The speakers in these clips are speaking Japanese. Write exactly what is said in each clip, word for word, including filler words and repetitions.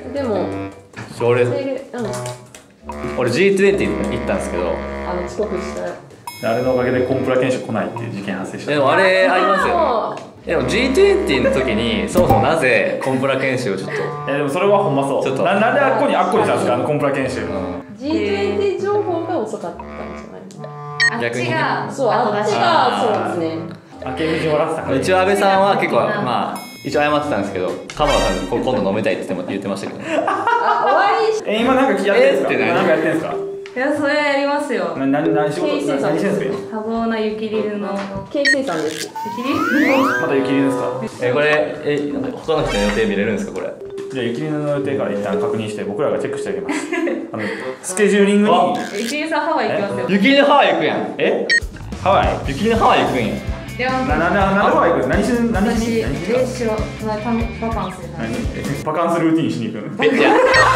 でも俺、 うん、 俺 ジートゥエンティー 行ったんですけど、 あの遅刻したあれのおかげでコンプラ研修来ないっていう事件発生した。 でもあれありますよね。でも ジートゥエンティー の時にそもそもなぜコンプラ研修をちょっと、 えでもそれはほんまそう。 ちょっとな, なんであっこにあっこにしたんですか、あのコンプラ研修。 うん、 ジートゥエンティー 情報が遅かったんじゃないの？ あっちがそう、あっちがそうですね。 明美人笑ってたから。 一応安倍さんは結構まあ一応謝ってたんですけど、鎌田さんが今度飲みたいって言って言ってましたけどね。 あ、終わり。 え今なんかやってんすか？ えって何なんかやってんすか？ いや、それやりますよ。 な何何仕事何してんすか今？ 多忙な雪リルの京成さんです。 雪リルまだ雪りですか？ えこれえ他の人の予定見れるんですかこれ？ じゃあ雪りの予定から一旦確認して僕らがチェックしてあげます。あのスケジューリングに。 雪リルさんハワイ行きますよ。 雪のハワイ行くやん。 え？ハワイ？ 雪のハワイ行くんや。 いや、 ななななんでハワイ行く？何しに何しに？ 私、レーシロ、バカンスで何？バカンスルーティンしに行くの？ えじゃ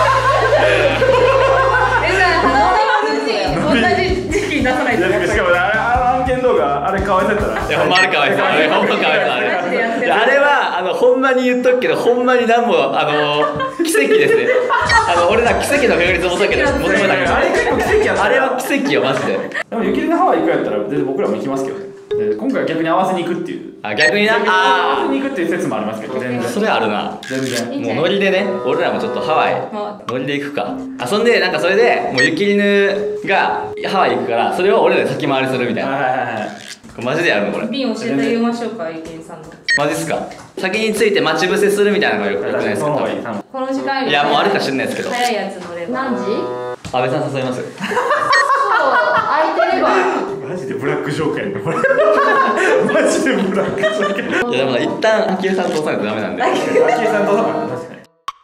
え、じゃあ、花のルーティン、同じ時期に出さないと。 しかもあれあの案件動画あれかわいそうやったら。 いやほんまあれかわいそう。あれほんまかわいそうあれ。 マジでやってる。 あれはあのほんまに言っとくけどほんまになんもあの奇跡ですね。あの俺ら奇跡の確率もそうだけど求めたけどあれ結構奇跡やった。 あれは奇跡よマジで。 でも雪りのハワイ行くやったら全然僕らも行きますけどね。で今回は逆に合わせに行くっていう。 あ逆にな合わあせに行くっていう説もありますけど全然。 それあるな。 全然。 もうノリでね、俺らもちょっとハワイノリで行くか。あそんでなんかそれでもう雪犬がハワイ行くからそれを俺らで先回りするみたいな。 はいはいはい。 これマジでやるのこれ。 瓶教えてあげましょうか、雪リルさんの。 マジっすか。先について待ち伏せするみたいなのがよくないですか。 その方がいい。 この時間いやもうあるか知んないですけど。 早いやつ乗れば。 何時？ 安倍さん誘います。 そう、空いてれば。 マジでブラックジョークやんねこれ。マジでブラックジョーク。 いやでも一旦昭恵さん通さないとダメなんで。 あきえさんどうだろう。確か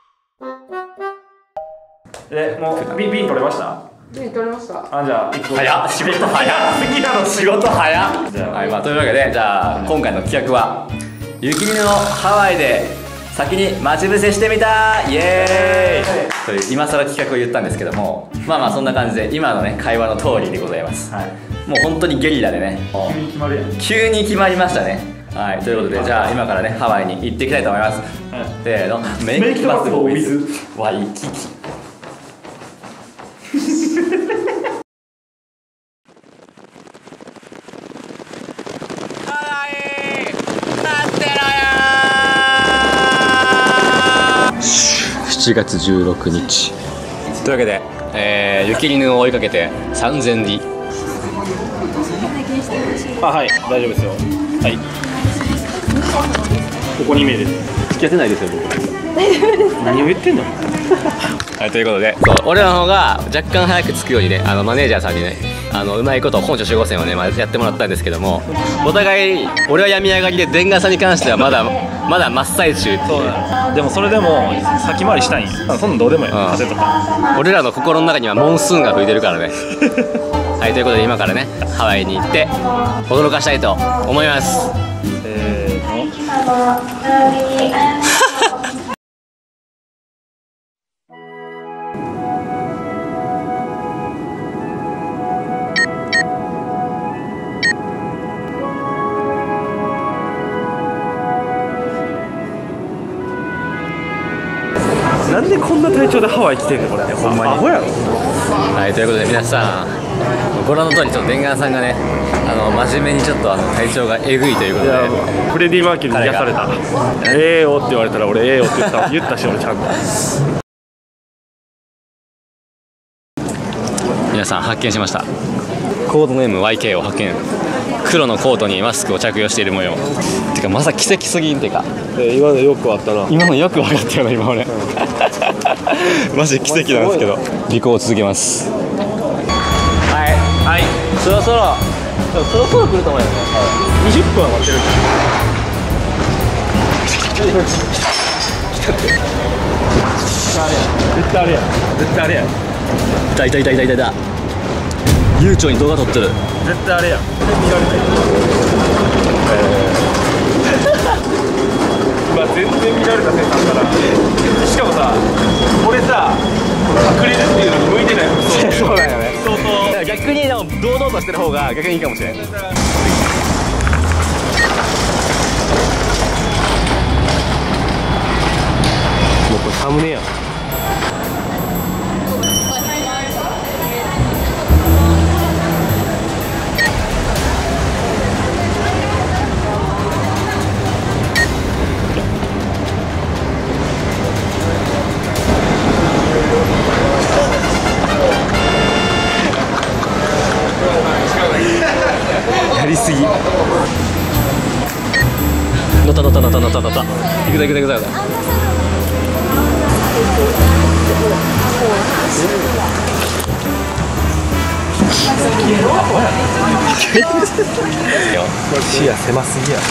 に。でもうビンビン取れました？ ビン取れました。 あじゃあ一個。 早っ仕事早っ次なの仕事早っ。 じゃあはいまあというわけでじゃあ今回の企画は雪見のハワイで先に待ち伏せしてみたイエーイという今更企画を言ったんですけども、まあまあそんな感じで今のね会話の通りでございます。 はい。 もう本当にゲリラでね急に決まるやん。 急に決まりましたね。はいということでじゃあ今からねハワイに行っていきたいと思います。せーのメイキバスボーイズワイキキ。しちがつじゅうろくにちというわけで、えー、雪犬を追いかけてさんぜんディ。 あはい大丈夫ですよ。はいここに名です。 付き合ってないですよ僕。 何を言ってんの。 はいということでそう俺らの方が若干早く着くようにねあのマネージャーさんにねあのうまいこと本所守護線をね、まあ、やってもらったんですけどもお互い俺は病み上がりで伝川さんに関してはまだまだ真っ最中っていう。 そうだ。でもそれでも先回りしたいんや。そんなんどうでもいい。風とか。 俺らの心の中にはモンスーンが吹いてるからね。はいということで今からねハワイに行って驚かしたいと思います。 せーの。なんでこんな体調でハワイ来てんのこれ。ほんまに。アホやろ。 はいということで皆さんご覧の通りちょっと伝川さんがねあの真面目にちょっとあの体調がえぐいということでフレディ・マーキュリーに癒された。ええよって言われたら俺ええよって言った言ったし俺ちゃんと。 皆さん発見しました。コードネーム ワイケー を発見。黒のコートにマスクを着用している模様。てかまさ奇跡すぎんてか今のよくあったな。 今のよく分かったよな今俺。マジ奇跡なんですけど尾行を続けます。はいはいそろそろそろそろ来ると思うよね。 にじゅっぷんは待ってる。絶対あれや。絶対あれや。 いたいたいたいたいたいた。悠長に動画撮ってる。 絶対あれや。見られない。まあ全然見られたせいなんだな。しかもさ、俺さ、隠れるっていうのに向いてないもん。 そうだよね。 相当。 逆にでも堂々としてる方が逆にいいかもしれない。 もうこれサムネやん。 ったったったったったった。行くぞ行くぞ行くぞ行くぞ。 視野狭すぎや。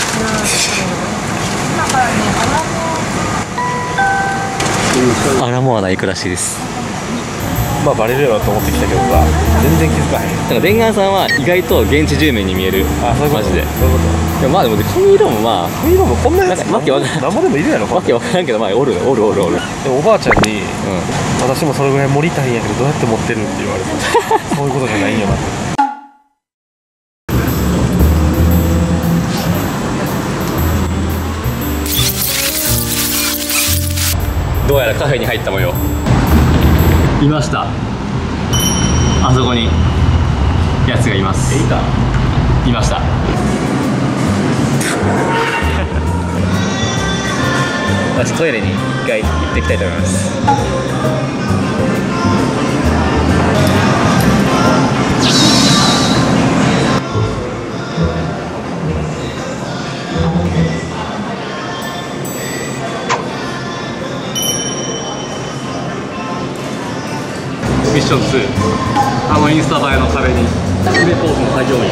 アラモアナ行くらしいです。 まあバレるやろと思ってきたけどさ、全然気づかへん。 なんか伝願さんは意外と現地住民に見える。 あ、そういうこと。 マジで。 そういうこと。 いやまあでも髪色もまあ髪色もこんなやつわけわからん。 なんぼでもいるやろ。 わけわからんけどまあおるおるおるおる。 でもおばあちゃんに、 うん。 私もそれぐらい盛りたいんやけどどうやって持ってるって言われてそういうことじゃないんやなって。 どうやらカフェに入った模様。いました。あそこにやつがいます。 いた。 いました。私トイレに一回行ってきたいと思います。ミッションツー、あのインスタ映えの壁に腕ポーズの作業員。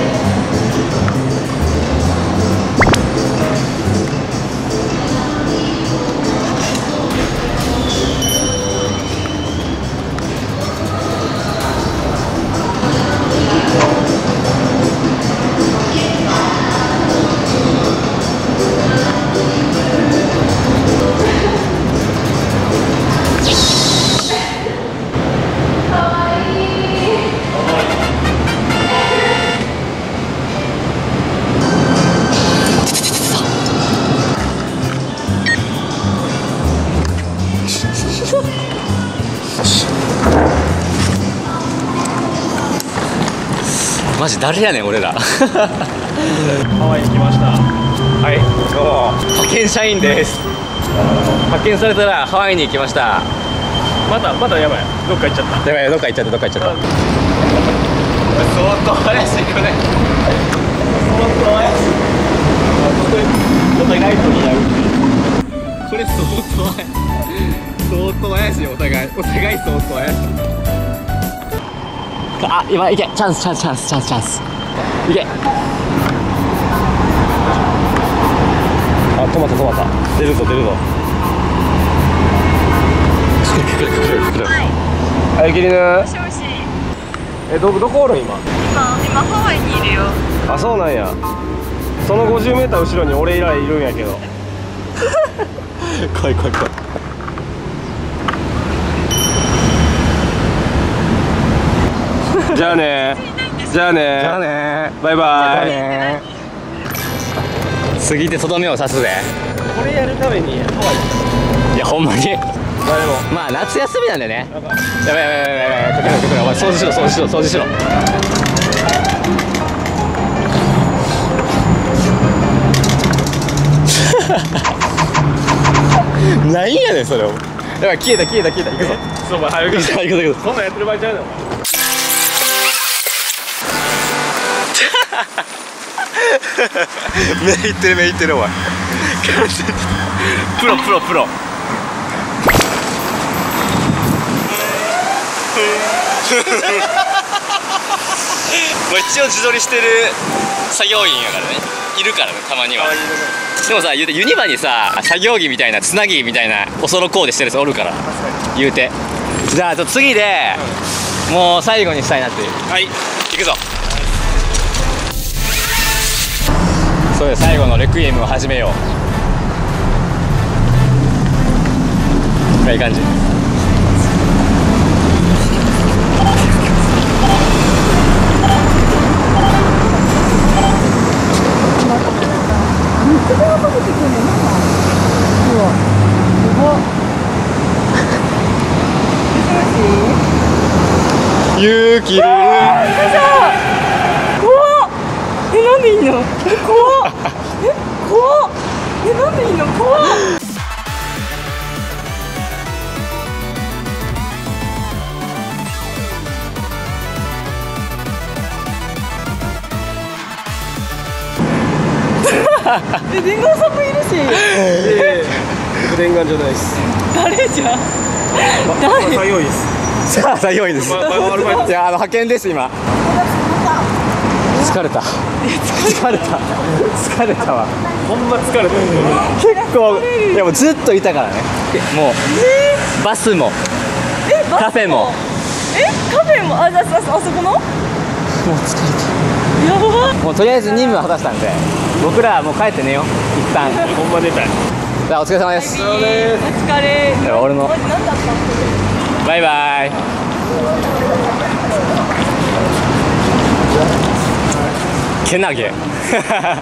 マジ誰やねん俺ら。 ハワイに来ました。 はい、どうも派遣社員です。派遣されたらハワイに行きました。 またまたやばい。どっか行っちゃった。 やばい、どっか行っちゃったどっか行っちゃった。 相当怪しいよね。相当怪しい。お互いとにやるっていう。 これ相当怪しい。相当怪しい。お互いお互い相当怪しい。あ、今いけ、チャンスチャンスチャンスチャンスチャンスいけ。 あ、止まった止まった。出るぞ出るぞ。 来る来る来る来る。 はい、キリヌ。 もしもし。 え、どどこおるん今？ 今今ハワイにいるよ。 あ、そうなんや。そのごじゅうメーター後ろに俺以来いるんやけど。 怖い怖い怖い。 じゃあね。じゃあね。 じゃあね。 バイバイ。 ね。次でとどめを刺すぜ。 これやるためにハワイ。 いやほんまに。 まあでも。 まあ夏休みなんでね。やばいやばいやばいやばいやばい。かけろかけろ。お前掃除しろ掃除しろ掃除しろ。なんやねんそれ。やばい消えた消えた消えた。行くぞ。 そう、まあ早く行くぞ。 行くぞ行くぞ。 そんなんやってる場合ちゃうねんお前。 目いってる目いってるお前。プロプロプロ。まあ一応自撮りしてる作業員やからね。いるからねたまには。でもさ言うてユニバにさ作業着みたいなつなぎみたいなおそろコーデしてるやつおるから言うて。じゃあ次で、うん、もう最後にしたいなっていう。はい行くぞ。それで最後のレクイエムを始めよう。いい感じ。勇気いる。怖っ。 え、なんでいいの？え、怖っ。え、怖っ。え、なんでいいの？怖っ。 え、伝言さんもいるし。 念願じゃないです。 誰じゃん。誰。 作業員です。 さあ、作業員です。いや、あの派遣です今。疲れた。疲れた。疲れたわ。 ほんま疲れた。 結構、いやもうずっといたからね。もうバスもえ、バスもカフェも。 え、カフェも、あ、あ、あそこの。もう疲れた。やば。 もうとりあえず任務は果たしたんで、僕らはもう帰って寝よう。一旦。 ほんま出たい。 じゃあお疲れ様です。 お疲れ。 俺の。 何だったの。 バイバイ。けなげ。